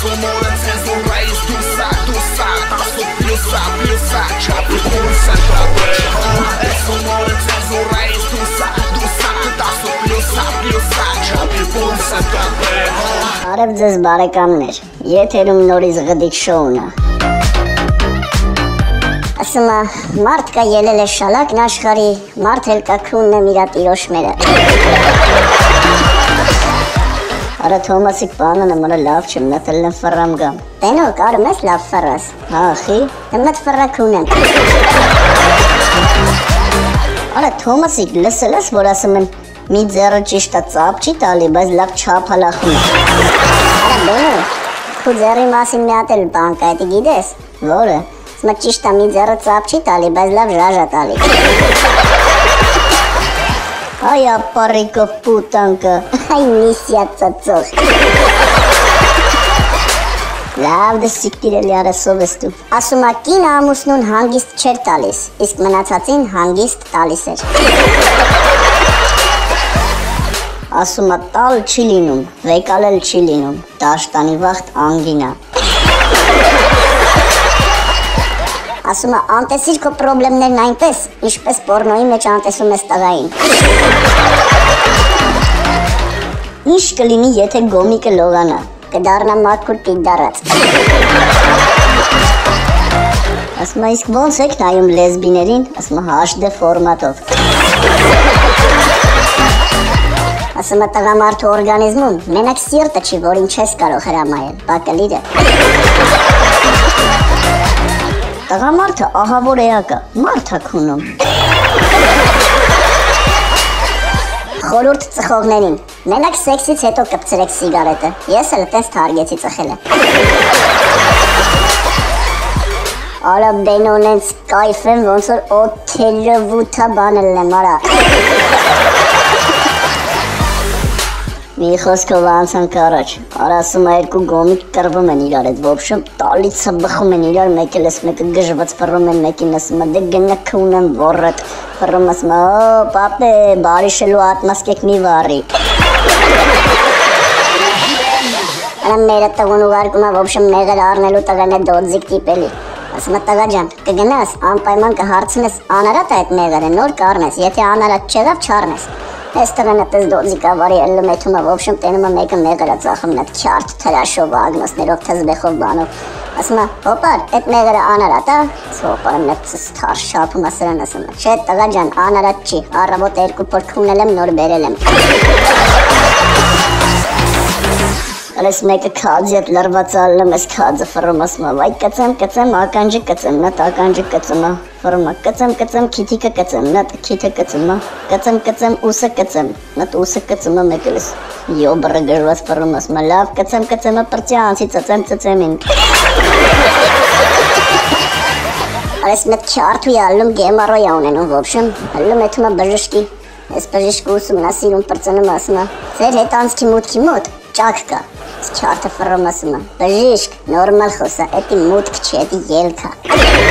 Sonora cenzura esduça, taço pilsa, chape pulsa, é sonora cenzura esduça, taço pilsa, chape pulsa, Արև ձեզ բարեկամներ, եթերում նորից գդիկ շոուն է։ Ասում է, մարդ կա ելել է շալակն աշխարի, մարդ էլ կա քունն եմ իրա տիրոշմերը։ Արա Թոմասիկ բանանը մորա լավ չեմ, նտել եմ ֆռամ գամ։ Տենո, կարում ես լավ ֆռաս։ Հա, խի, մտ ֆռա քուն եմ։ Արա Թոմասիկ լսել ես, որ ասում են, մի ձեռը ճիշտ է ծապ չի տալի, բայց լավ չափ հալախում է։ Արա բենո, քու ձեռի մասին մի հատ էլ բան կա, էդի գիտես, որը, ասում ճիշտ է մի ձեռը ծապ չի տալի, բայց լավ ժաժ է տալի։ Այ ապարիկը պուտանկը, այ նիսյա ծծող։ Լավ դե սիկտիրելի արասով ես դու։ Ասում է կին ամուսնուն հանգիստ չեր տալիս, իսկ մնացածին հանգիստ տալիս էր։ Ասում է տալ չի լինում, վեկալել չի լինում, դաշտանի վաղտ անգինա։ Ասում է անտեսիր քո պրոբլեմներն այնպես, ինչպես պորնոյի մեջ անտեսում ես տղային։ Ինչ կլինի, եթե գոմիկը լողանա, կդառնա մաքուր պիդարած։ Ասում է իսկ ոնց եք նայում լեսբիներին, ասում է HD ֆորմատով։ Ասում է տղամարդու օրգանիզմում մենակ սիրտը չի, որին չես կարող հրամայել, բակալիրը։ Տղամարդը ահավոր էակ է, մարդ է քունում։ Խորհուրդ ծխողներին, մենակ սեքսից հետո կպցրեք սիգարետը, ես էլ տես թարգեցի ծխել է։ Արա բենոն ենց կայֆ եմ, ոնց որ օթելը վութա բանել եմ, արա։ Մի խոսքով անցանք առաջ, արա ասում է երկու գոմիկ կռվում են իրար հետ, ոբշեմ տալիցը բխում են իրար, մեկ էլ ես մեկը գժվաց ֆռում են մեկին, ասում է դե գնա քունեմ ոռդ, ֆռում ասում է օ պապե, բարիշելու ատմասկեք մի վարի։ Արա մերը տղուն ուղարկում է, ոբշեմ մեղեր առնելու տղան է դոձիկ տիպելի։ Ասում է տղա ջան, կգնաս, անպայման կհարցնես անարատ է այդ մեղերը, նոր կառնես, եթե անարատ չեղավ չառնես։ Ես տղան ատես դոձիկ ավարի էլում էթում է, ոբշեմ տենում է մեկը մեղերա ծախում նատ քյարդ թրաշով, ագնոսներով, թզբեխով բանով։ Ասում է, հոպար, այդ մեղերը անարատ է, հոպարը նատ թար շապում ասրան ասում է, չէ տղա ջան, անարատ չի, առավոտ երկու փոր քունել եմ, նոր բերել եմ։ Ալես մեկը քաձի հետ լրված ալում ես քաձը ֆռում ասում է, վայ կծեմ, ականջը կծեմ, նատ ականջը կծում է, ֆռում է, կծեմ, քիթիկը կծեմ, նատ քիթը կծում է, կծեմ, ուսը կծեմ, նատ ուսը կծում է մեկ էլես, յո բռը գժված ֆռում ասում է, լավ կծեմ, պրծի անցի ծծեմ ինք։ Ալես մետ քյարթու ալում գեմարոյ ունենում, ոբշեմ, ալում էթում է բժշկի, ես բժշկը ուսումնասիրում պրծնում ասում է, ձեր հետ անցքի մուտքի մոտ ճակ կա, քյարթը ֆռում ասում է, բժիշկ, նորմալ խոսա, էդի մուտք չի, էդի ելք է։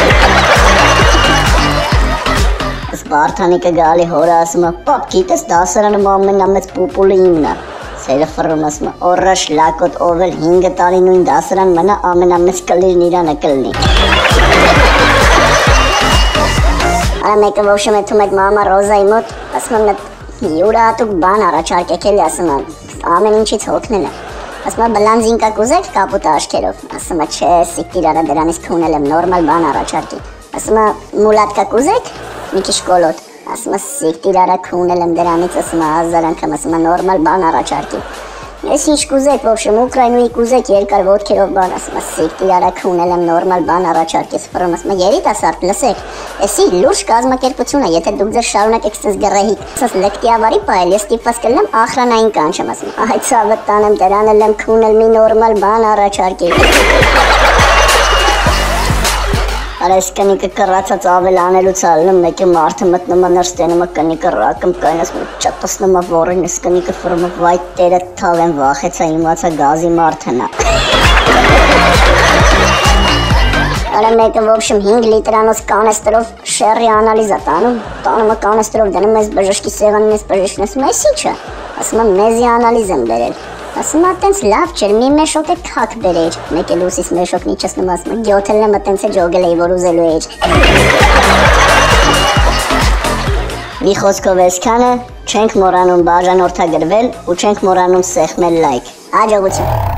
Ըս Բարթանիկը գալի հորը ասում է, պապ գիտես դասարանում ամենամեծ պուպուլը իմն է։ Սերը ֆռում ասում է, օրրաշ լակոտ ով էլ 5 տարի նույն դասարան մնա ամենամեծ կլիրն իրանը կլնի։ Արա մեկը ոբշեմ էթում այդ մամա Ռոզայի մոտ, ասում է յուրահատուկ բան առաջարկեք էլի ասում է, ամեն ինչից հոգնել է։ Ասում է բլանձին կա կուզեք կապուտը աչքերով, ասում է չէ, սիկտիր արա դրանից քունել եմ, նորմալ բան առաջարկի։ Ասում է մուլատ կա կուզեք, մի քիչ կոլոտ, ասում է սիկտիր արա քունել եմ դրանից, ասում է հազար անգամ, ասում է նորմալ բան առաջարկի։ Ես ինչ կուզեք, ոբշեմ Ուկրաինուի կուզեք երկար ոտքերով բան, ասում է սիկտիր արա քունել եմ, նորմալ բան առաջարկես, ֆռում ասում է երիտասարդ լսեք, էսի լուրջ կազմակերպություն է, եթե դուք ձեզ շարունակեք սենց գռեհիկ, սենց լեկտի ավարի պայել, ես ստիպված կլինեմ ախրանային կանչեմ, ասում է, այ ցավը տանեմ դրան էլ եմ քունել մի նորմալ բան առաջարկի։ Արա ես կնիկը կռացած ավել անելուց ալնում, մեկը մարդը մտնում է ներս տենում է կնիկը ռակում կային, ասում է չտսնում է որին, ես կնիկը ֆռում է վայ տերը թաղեմ վախեցա իմացա գազի մարդն է։ Արա մեկը ոբշեմ 5 լիտրանոց կանեստրով շերրի անալիզ է տանում է կանեստրով դնում ես բժշկի սեղանին ես բժիշկն ասում է, ես ինչ է, ասում է մեզի անալիզ եմ բերել, Ասում ա տենց լավ չէր, մի մեշոկ է քակ բերեր։ Մեկ էլ ուսիս մեշոկն իջեցնում ասում ա գյոթելն եմ տենց է ջոգել էի, որ ուզելու էիր։ Մի խոսքով էսքանը, չենք մոռանում բաժանորդագրվել ու չենք մոռանում սեղմել լայք։ Հաջողություն։